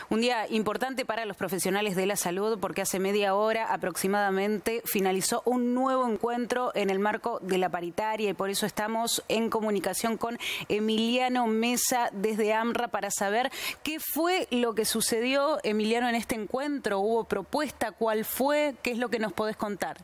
Un día importante para los profesionales de la salud porque hace media hora aproximadamente finalizó un nuevo encuentro en el marco de la paritaria y por eso estamos en comunicación con Emiliano Mesa desde AMRA para saber qué fue lo que sucedió, Emiliano, en este encuentro. ¿Hubo propuesta? ¿Cuál fue? ¿Qué es lo que nos podés contar?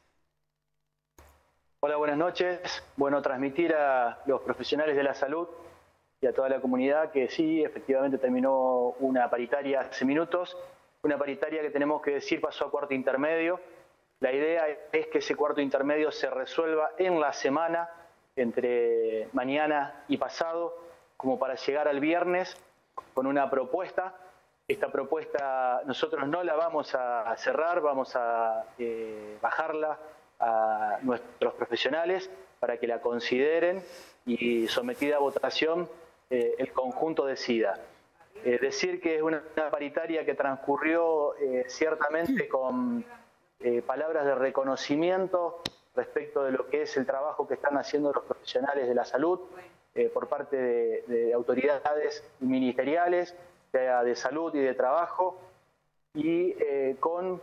Hola, buenas noches. Bueno, transmitir a los profesionales de la salud y a toda la comunidad que sí, efectivamente terminó una paritaria hace minutos, una paritaria que tenemos que decir pasó a cuarto intermedio. La idea es que ese cuarto intermedio se resuelva en la semana, entre mañana y pasado, como para llegar al viernes con una propuesta. Esta propuesta nosotros no la vamos a cerrar, vamos a bajarla a nuestros profesionales para que la consideren y sometida a votación el conjunto decida. Decir que es una paritaria que transcurrió ciertamente con palabras de reconocimiento respecto de lo que es el trabajo que están haciendo los profesionales de la salud por parte de autoridades ministeriales, sea de salud y de trabajo, y con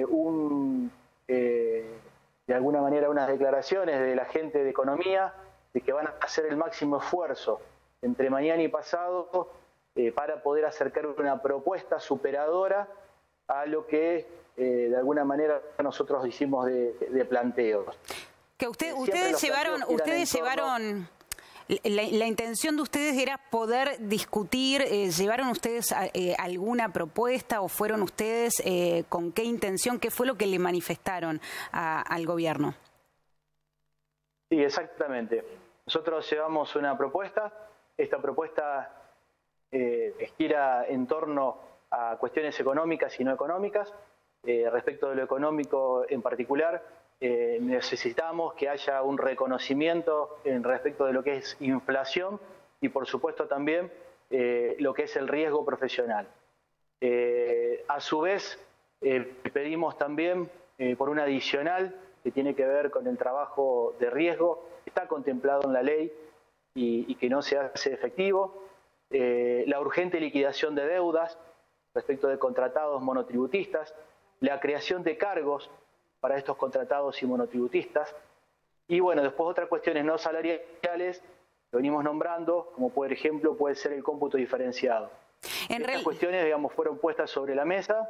de alguna manera unas declaraciones de la gente de economía de que van a hacer el máximo esfuerzo entre mañana y pasado para poder acercar una propuesta superadora a lo que de alguna manera nosotros hicimos de planteos. Que ustedes llevaron la intención de ustedes era poder discutir, ¿llevaron ustedes alguna propuesta o fueron ustedes con qué intención? ¿Qué fue lo que le manifestaron al gobierno? Sí, exactamente. Nosotros llevamos una propuesta. Esta propuesta gira en torno a cuestiones económicas y no económicas. Respecto de lo económico en particular, necesitamos que haya un reconocimiento respecto de lo que es inflación y por supuesto también lo que es el riesgo profesional. A su vez pedimos también por un adicional que tiene que ver con el trabajo de riesgo, que está contemplado en la ley y que no se hace efectivo, la urgente liquidación de deudas respecto de contratados monotributistas, la creación de cargos para estos contratados y monotributistas. Y bueno, después otras cuestiones no salariales que venimos nombrando, como por ejemplo puede ser el cómputo diferenciado. Estas cuestiones, digamos, fueron puestas sobre la mesa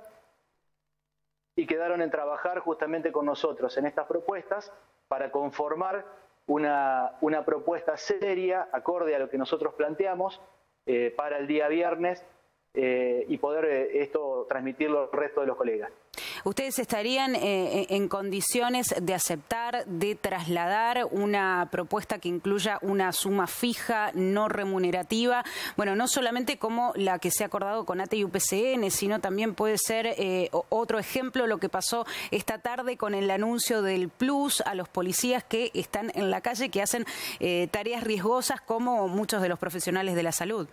y quedaron en trabajar justamente con nosotros en estas propuestas para conformar una propuesta seria, acorde a lo que nosotros planteamos, para el día viernes y poder esto transmitirlo al resto de los colegas. ¿Ustedes estarían en condiciones de aceptar, de trasladar una propuesta que incluya una suma fija, no remunerativa? Bueno, no solamente como la que se ha acordado con ATE y UPCN, sino también puede ser otro ejemplo lo que pasó esta tarde con el anuncio del plus a los policías que están en la calle, que hacen tareas riesgosas como muchos de los profesionales de la salud.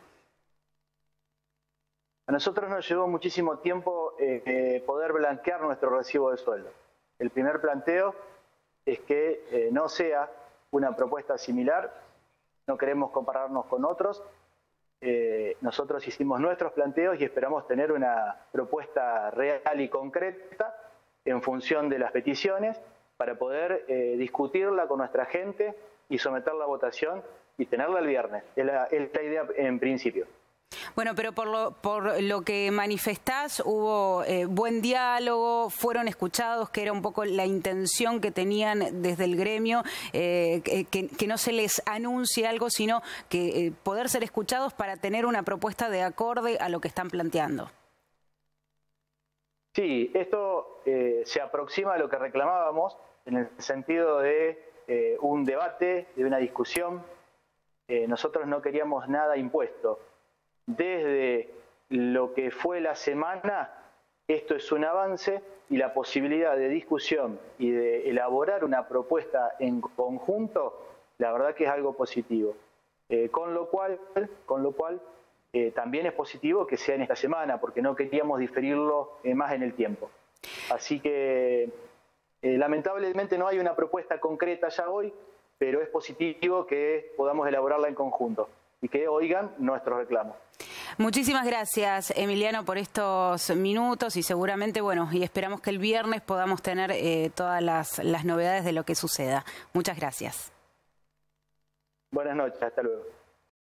A nosotros nos llevó muchísimo tiempo poder blanquear nuestro recibo de sueldo. El primer planteo es que no sea una propuesta similar, no queremos compararnos con otros. Nosotros hicimos nuestros planteos y esperamos tener una propuesta real y concreta en función de las peticiones para poder discutirla con nuestra gente y someterla a votación y tenerla el viernes. Es la idea en principio. Bueno, pero por lo que manifestás, hubo buen diálogo, fueron escuchados, que era un poco la intención que tenían desde el gremio, que no se les anuncie algo, sino que poder ser escuchados para tener una propuesta de acorde a lo que están planteando. Sí, esto se aproxima a lo que reclamábamos en el sentido de un debate, de una discusión. Nosotros no queríamos nada impuesto. Desde lo que fue la semana, esto es un avance y la posibilidad de discusión y de elaborar una propuesta en conjunto, la verdad que es algo positivo. Con lo cual también es positivo que sea en esta semana, porque no queríamos diferirlo más en el tiempo. Así que lamentablemente no hay una propuesta concreta ya hoy, pero es positivo que podamos elaborarla en conjunto y que oigan nuestros reclamos. Muchísimas gracias, Emiliano, por estos minutos y seguramente, bueno, y esperamos que el viernes podamos tener todas las novedades de lo que suceda. Muchas gracias. Buenas noches, hasta luego.